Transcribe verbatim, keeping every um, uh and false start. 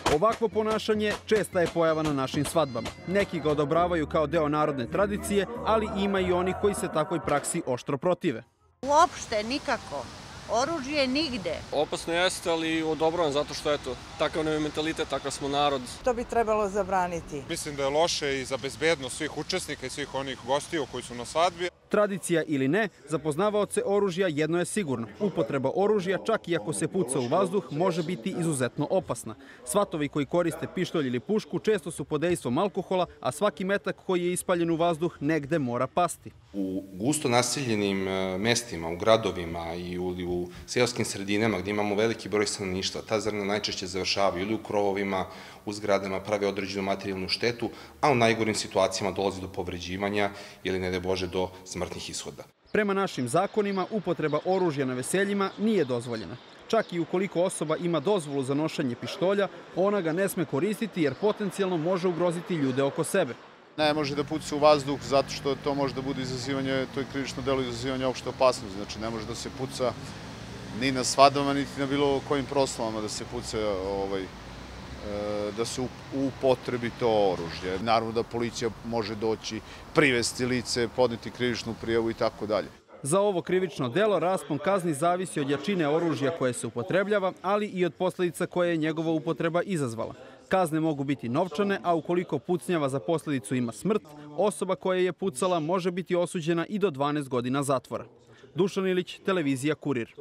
Ovakvo ponašanje česta je pojava na našim svadbama. Neki ga odobravaju kao deo narodne tradicije, ali ima i oni koji se takvoj praksi oštro protive. Uopšte nikako. Oružje nigde. Opasno jeste, ali odobravam zato što, eto, takav nam je mentalitet, takav smo narod. To bi trebalo zabraniti. Mislim da je loše i za bezbednost svih učesnika i svih onih gostiju koji su na svadbi. Tradicija ili ne, za poznavaoce oružja jedno je sigurno. Upotreba oružja, čak i ako se puca u vazduh, može biti izuzetno opasna. Svatovi koji koriste pištolj ili pušku često su pod dejstvom alkohola, a svaki metak koji je ispaljen u vazduh negde mora pasti. U gusto naseljenim mestima, u gradovima i u seoskim sredinama gdje imamo veliki broj stanovništva, ta zrna najčešće završavaju ili u krovovima, u zgradama, prave određenu materijalnu štetu, a u najgorim situacijama dolazi do povređivanja ili, ne daj Bože, do smrtnih ishoda. Prema našim zakonima, upotreba oružja na veseljima nije dozvoljena. Čak i ukoliko osoba ima dozvolu za nošenje pištolja, ona ga ne sme koristiti jer potencijalno može ugroziti ljude oko sebe. Ne može da puca u vazduh zato što to može da bude izazivanje, to je krivično delo izazivanja opšte opasnosti. Znači ne može da se puca ni na svadbama, niti na bilo kojim proslavama da se puca, ovaj, da se upotrebi to oružje. Naravno da policija može doći, privesti lice, podneti krivičnu prijavu i tako dalje. Za ovo krivično delo raspon kazni zavisi od jačine oružja koje se upotrebljava, ali i od posledica koje je njegova upotreba izazvala. Kazne mogu biti novčane, a ukoliko pucnjava za posledicu ima smrt, osoba koja je pucala može biti osuđena i do dvanaest godina zatvora. Dušan Ilić, televizija Kurir.